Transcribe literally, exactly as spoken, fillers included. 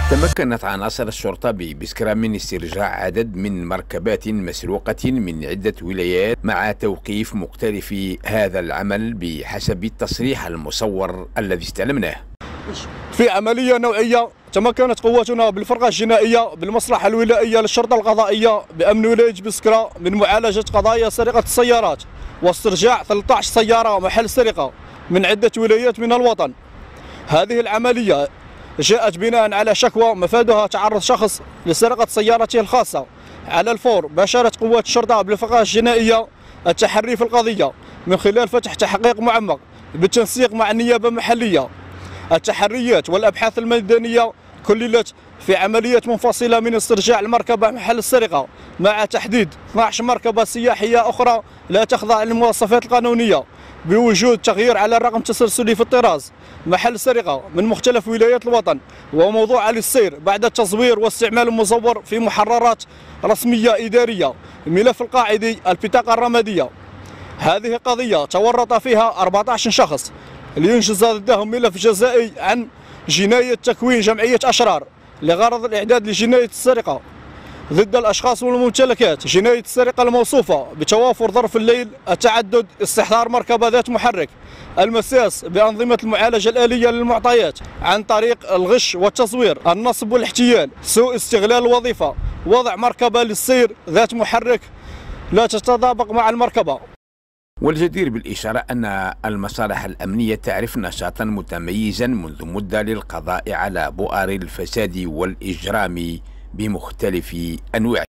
تمكنت عناصر الشرطة ببسكرة من استرجاع عدد من مركبات مسروقة من عدة ولايات مع توقيف مقترفي هذا العمل بحسب التصريح المصور الذي استلمناه. في عملية نوعية تمكنت قواتنا بالفرقة الجنائية بالمصلحة الولائية للشرطة القضائية بأمن ولاية بسكرة من معالجة قضايا سرقة السيارات واسترجاع ثلاثة عشر سيارة محل سرقة من عدة ولايات من الوطن. هذه العملية جاءت بناء على شكوى مفادها تعرض شخص لسرقة سيارته الخاصة. على الفور باشرت قوات الشرطة بالفرقة الجنائية التحري في القضية من خلال فتح تحقيق معمق بالتنسيق مع النيابة المحلية. التحريات والأبحاث الميدانية كللت في عملية منفصلة من استرجاع المركبة محل السرقة مع تحديد اثنتي عشرة مركبة سياحية أخرى لا تخضع للمواصفات القانونية بوجود تغيير على الرقم التسلسلي في الطراز محل سرقة من مختلف ولايات الوطن وموضوعة للسير بعد التصوير واستعمال المزور في محررات رسمية إدارية الملف القاعدي البطاقة الرمادية. هذه قضية تورط فيها أربعة عشر شخص لينجز ضدهم ملف جزائي عن جناية تكوين جمعية أشرار لغرض الإعداد لجناية السرقة ضد الأشخاص والممتلكات. جناية السرقة الموصوفة بتوافر ظرف الليل، التعدد، استحضار مركبة ذات محرك، المساس بأنظمة المعالجة الآلية للمعطيات عن طريق الغش والتصوير، النصب والاحتيال، سوء استغلال الوظيفة، وضع مركبة للسير ذات محرك لا تتطابق مع المركبة. والجدير بالإشارة أن المصالح الأمنية تعرف نشاطا متميزا منذ مدة للقضاء على بؤر الفساد والإجرام بمختلف أنواعه.